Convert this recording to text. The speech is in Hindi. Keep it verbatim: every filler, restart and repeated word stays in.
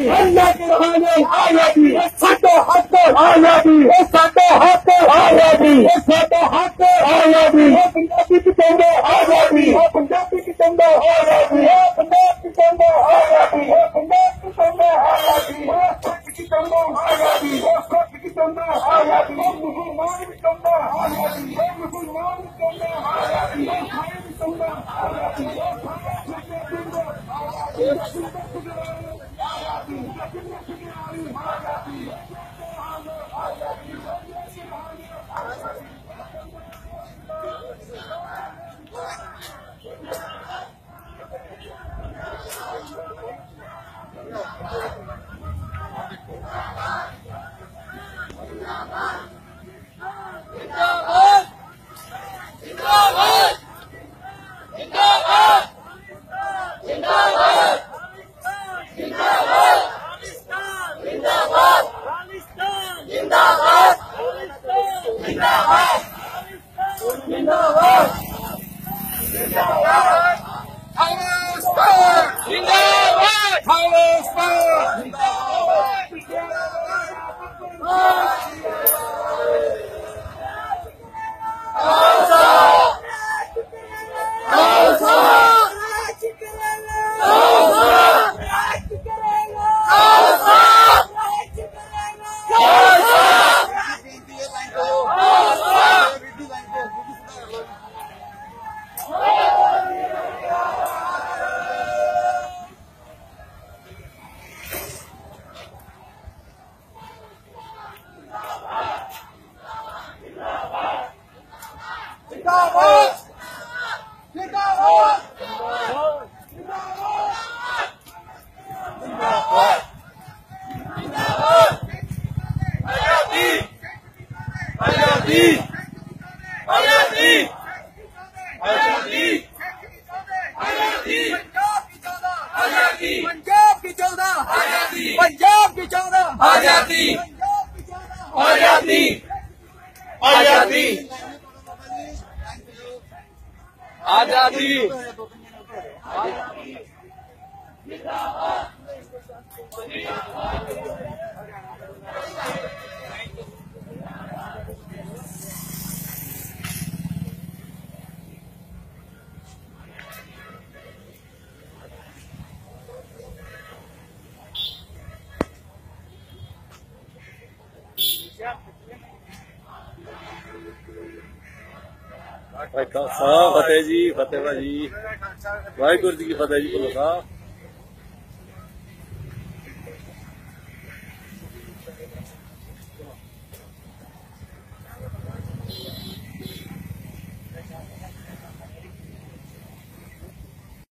हम लेके रहांगे आजादी, साडा हक आजादी, साडा हक आजादी, साडा हक आजादी, पंजाबी किसाना आजादी, पंजाबी किसाना आजादी, पंजाबी किसाना आजादी, पंजाबी किसाना आजादी, किसाना आजादी, किसाना आजादी, मुसलमान किसाना आजादी, मुसलमान किसाना आजादी, किसाना आजादी, पंजाब की चौदह आजादी, पंजाब की चौदह आजादी, आजादी, आजादी, आजादी, वाहिगुरू जी फतेह जी, वाहिगुरू जी की फतेह जी। बोलो साहब।